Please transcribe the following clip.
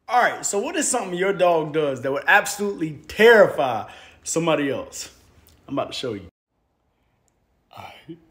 All right, so what is something your dog does that would absolutely terrify somebody else? I'm about to show you. All right.